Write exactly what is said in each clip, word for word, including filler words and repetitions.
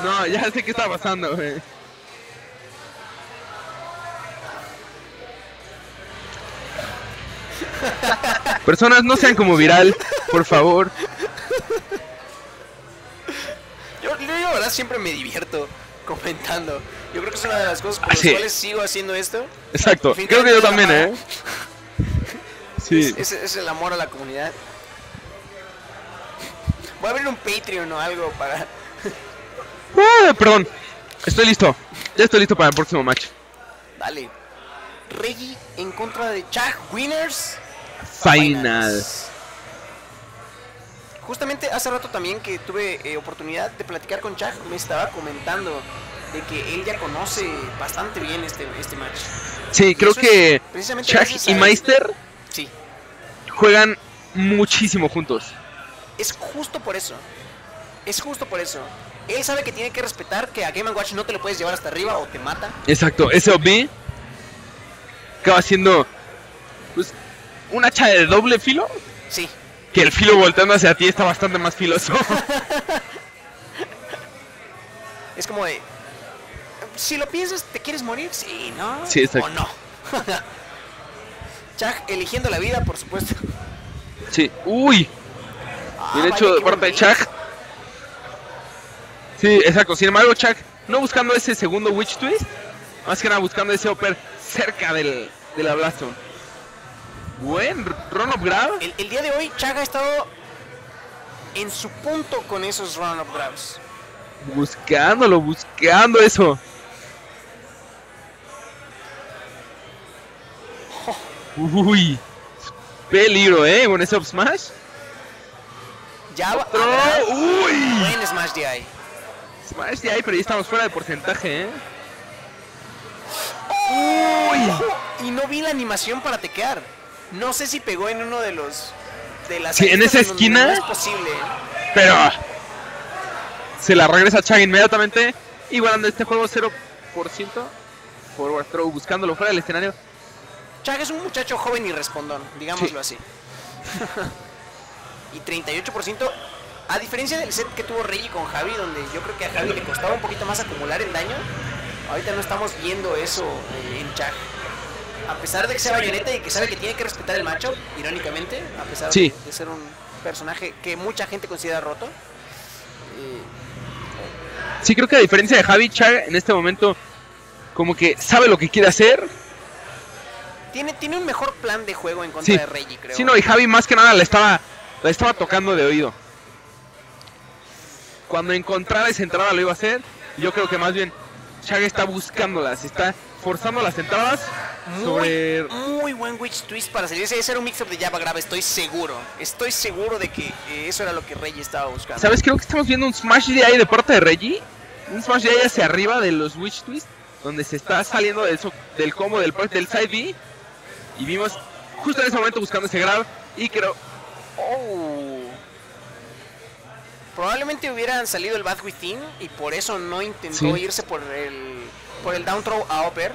No, ya sé qué está pasando, güey. Personas, no sean como Viral, por favor. Yo, yo, la verdad, siempre me divierto comentando. Yo creo que es una de las cosas por Ah, las sí. cuales sigo haciendo esto. Exacto, creo que yo también, ¿eh? Sí. Es, es, es el amor a la comunidad. Voy a abrir un Patreon o algo para... Ah, perdón, estoy listo. Ya estoy listo para el próximo match. Dale. Reggie en contra de Chag, winners. Final. Finals. Justamente hace rato también que tuve eh, oportunidad de platicar con Chag, me estaba comentando de que él ya conoce bastante bien este, este match. Sí, Y creo eso es que precisamente Chag gracias a y él. Meister Sí, juegan muchísimo juntos. es justo por eso. Es justo por eso. Él sabe que tiene que respetar que a Game and Watch no te lo puedes llevar hasta arriba o te mata. Exacto, ese O B acaba siendo pues, un hacha de doble filo. Sí. Que el filo volteando hacia ti está bastante más filoso. Es como de... Si lo piensas, ¿te quieres morir? Sí, ¿no? Sí, exacto. ¿O no? Chag eligiendo la vida, por supuesto. Sí, uy, Ah, bien vaya, hecho de qué buen parte de bait. Chag. Sí, exacto, sin embargo Chag no buscando ese segundo Witch Twist, más que nada buscando ese upper cerca del, de la Blastone. Buen run up grab. El, el día de hoy, Chag ha estado en su punto con esos run-up grabs. Buscándolo, buscando eso. Uy, peligro, eh, con ese up smash. Ya va. Otro. Adelante. Uy, Buen Smash D I. smash de ahí, pero ya estamos fuera de porcentaje, eh. Uy, Y no vi la animación para tequear. No sé si pegó en uno de los... De las Sí, en aristas esa donde esquina. No es posible. pero se la regresa Chag inmediatamente, igualando este juego cero por ciento. Forward throw, buscándolo fuera del escenario. Chag es un muchacho joven y respondón, digámoslo Sí. así. Y treinta y ocho por ciento, a diferencia del set que tuvo Reggie con Javi, donde yo creo que a Javi le costaba un poquito más acumular el daño, ahorita no estamos viendo eso eh, en Chag. A pesar de que sea Bayonetta y que sabe que tiene que respetar el matchup, irónicamente, a pesar Sí. de, de ser un personaje que mucha gente considera roto. eh, Sí, creo que a diferencia de Javi, Chag en este momento como que sabe lo que quiere hacer. tiene, tiene un mejor plan de juego en contra Sí, de Reggie, creo. sí, no, y Javi más que nada la estaba, la estaba tocando de oído. Cuando encontrara esa entrada lo iba a hacer. Yo creo que más bien Chag está buscándolas, está forzando las entradas sobre... Muy, muy buen Witch Twist para salirse. Ese era un mix-up de Java Grab, estoy seguro. Estoy seguro de que eh, eso era lo que Reggie estaba buscando. ¿Sabes? Creo que estamos viendo un Smash D I de parte de Reggie. Un Smash D I hacia arriba de los Witch Twist, donde se está saliendo del, so del combo del, del side B. Y vimos justo en ese momento buscando ese grab. Y creo... Oh. Probablemente hubieran salido el Bad Within y por eso no intentó Sí. irse por el por el down throw a upper.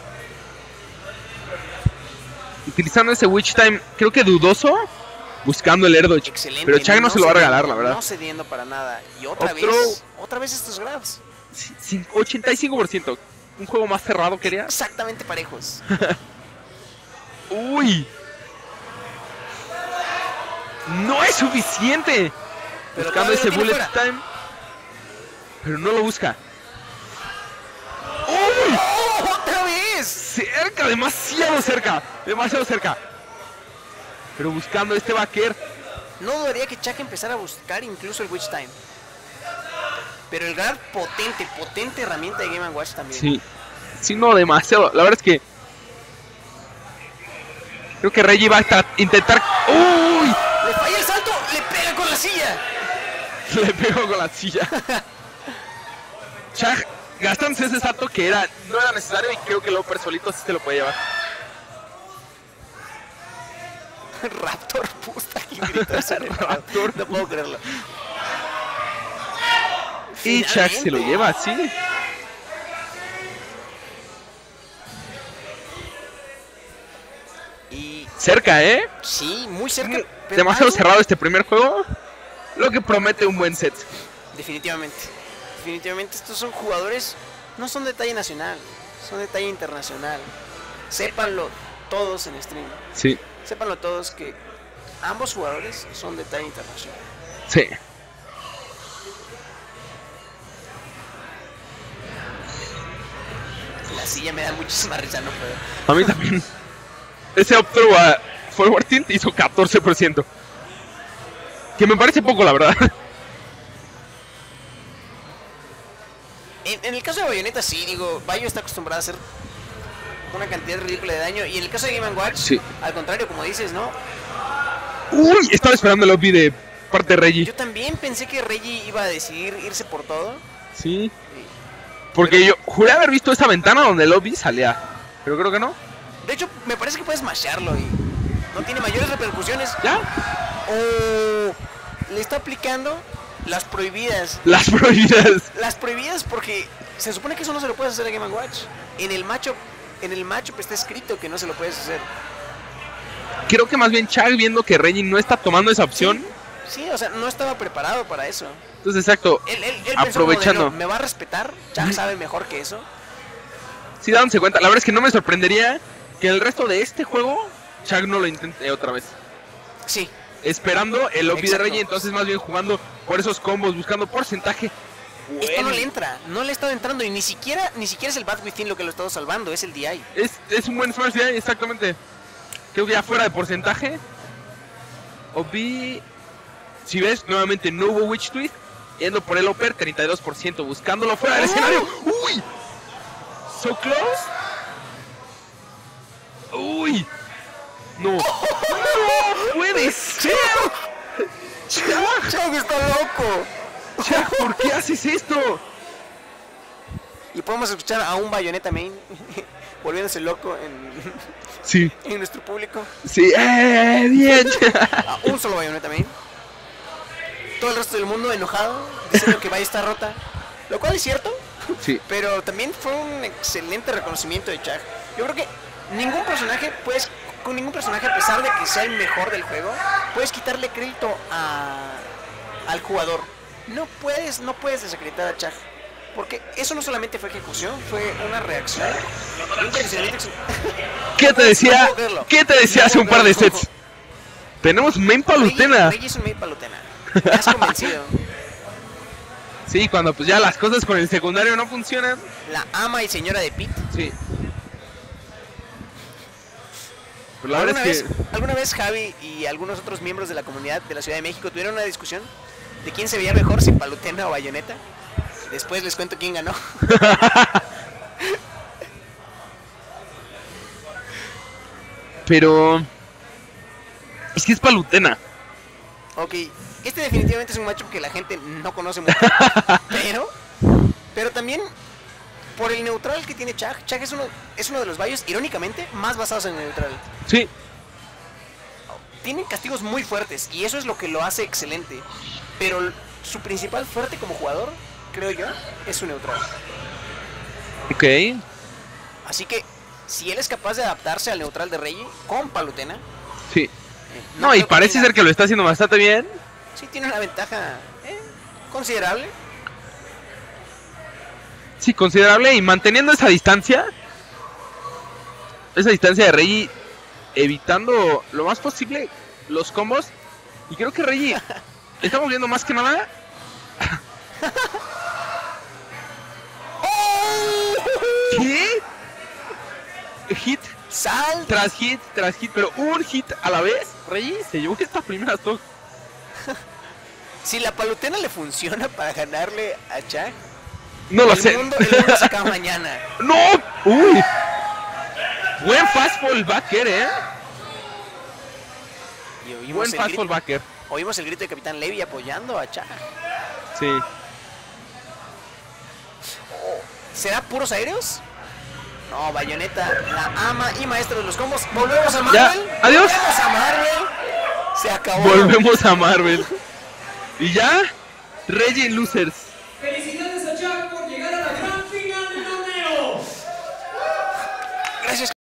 Utilizando ese Witch Time, creo que dudoso, buscando el air dodge. Excelente. Pero Chag no, se lo va a regalar, la cediendo, verdad. No cediendo para nada. Y otra Otro- vez, otra vez estos grabs. Sí, sí, ochenta y cinco por ciento. Un juego más cerrado quería. Exactamente parejos. Uy. No es suficiente. Pero Buscando todavía ese lo tiene bullet fuera. time. Pero no lo busca. ¡Uy! ¡Oh, otra vez! Cerca, demasiado cerca. Demasiado cerca. Pero buscando este backer. No dudaría que Chag empezara a buscar incluso el Witch Time. Pero el grab potente, potente herramienta de Game and Watch también. Sí. Sí, no, demasiado. La verdad es que. Creo que Reggie va a estar- intentar. ¡Uy! Le falla el salto, le pega con la silla. Le pegó con la silla. Chag gastándose ese salto que era, no era necesario y creo que el upper solito sí se lo puede llevar. Raptor, puta, que gritó ese Raptor. No puedo creerlo. Y Chag se lo Finalmente. lleva así. Y Cerca, ¿eh? sí, muy cerca. Muy- pero demasiado algo- cerrado este primer juego. Lo que promete un buen set. Definitivamente. definitivamente estos son jugadores, no son de talla nacional, son de talla internacional. Sépanlo todos en stream. Sí. Sépanlo todos que ambos jugadores son de talla internacional. Sí. La silla me da muchísima risa, no puedo. A mí también. Ese Optro a Forward Tint hizo catorce por ciento. Que me parece poco, la verdad. En, en el caso de Bayonetta, sí, digo, Bayo está acostumbrado a hacer una cantidad ridícula de daño. Y en el caso de Game and Watch, Sí. al contrario, como dices, ¿no? Uy, estaba esperando el lobby de parte de Reggie. Yo también pensé que Reggie iba a decidir irse por todo. Sí. Porque yo juré haber visto esa ventana donde el lobby salía. Pero creo que no. De hecho, me parece que puedes mashearlo y no tiene mayores repercusiones. ¿Ya? O le está aplicando las prohibidas. Las prohibidas. Las prohibidas porque se supone que eso no se lo puedes hacer a Game and Watch. En el matchup, en el matchup está escrito que no se lo puedes hacer. Creo que más bien Chag, viendo que Reggie no está tomando esa opción. Sí, o sea, no estaba preparado para eso. Entonces, exacto. Él, él, él pensó como de, Aprovechando. "No, me va a respetar, Chag sabe mejor que eso". Sí, dándose cuenta. La verdad es que no me sorprendería que el resto de este juego Chag no lo intente otra vez. Sí, Esperando el lobby de Exacto. Reggie, entonces más bien jugando por esos combos, buscando porcentaje. esto no Bueno. le entra, no le ha estado entrando y ni siquiera ni siquiera es el Bad Within lo que lo ha estado salvando, es el D I. Es, es un buen Smash D I, exactamente. Creo que ya fuera de porcentaje. Obi. Si ves, nuevamente no hubo Witch Twist. Yendo por el Upper, treinta y dos por ciento. Buscándolo fuera del ¡Oh! escenario. ¡Uy! So close. ¡Uy! No. ¡No puede ser! ¡Chag! ¡Chag está loco! ¡Chag! ¿Por qué haces esto? Y podemos escuchar a un Bayonetta main volviéndose loco en, Sí. en nuestro público. Sí. ¡Eh! ¡Bien! A un solo Bayonetta main. Todo el resto del mundo enojado, diciendo que Bayo está rota. Lo cual es cierto, Sí. pero también fue un excelente reconocimiento de Chag. Yo creo que ningún personaje, puedes, con ningún personaje, a pesar de que sea el mejor del juego, puedes quitarle crédito a, al jugador. No puedes, no puedes desacreditar a Chag. Porque eso no solamente fue ejecución, fue una reacción. Un posicionamiento ex- ¿Qué te decía? No puedo creerlo. ¿Qué te decía No hace un puedo par de creerlo. sets? Tenemos main Reggie, palutena. Reggie es un main palutena. Me has convencido. Sí, cuando pues ya las cosas con el secundario no funcionan. La ama y señora de Pete. Sí. Pero la verdad ¿Alguna, es vez, que ¿Alguna vez Javi y algunos otros miembros de la comunidad de la Ciudad de México tuvieron una discusión de quién se veía mejor, si Palutena o Bayonetta? Después les cuento quién ganó. Pero es que es palutena. Ok, este definitivamente es un matchup que la gente no conoce mucho. Pero, pero también por el neutral que tiene Chag. Chag es uno, es uno de los Bayos, irónicamente, más basados en el neutral. Sí. Tienen castigos muy fuertes y eso es lo que lo hace excelente. Pero su principal fuerte como jugador, creo yo, es su neutral. Ok. Así que, si él es capaz de adaptarse al neutral de Reggie con Palutena, Sí. eh, No, y creo que parece tenga- ser que lo está haciendo bastante bien. sí tiene una ventaja eh, considerable. Sí, considerable. Y manteniendo esa distancia. Esa distancia de Reggie. Evitando lo más posible los combos. Y creo que Reggie. Estamos viendo más que nada. ¿Qué? Hit ¡Sal! tras hit tras hit. Pero un hit a la vez. Reggie se llevó estas primeras dos. Si la Palutena le funciona para ganarle a Chag, No lo el sé. mundo, el mundo se acaba mañana. ¡No! ¡Uy! Buen fastball backer, ¿eh? Y oímos Buen el, fastball grito, backer. oímos el grito de Capitán Levy apoyando a Chag. Sí. ¿Será puros aéreos? No, Bayonetta, la ama y maestro de los combos. Volvemos a Ya, Marvel. adiós. Volvemos a Marvel. Se acabó. Volvemos a Marvel. Y ya, Reggie Losers. Felicidades a Chag por llegar a la gran final del torneo. Gracias.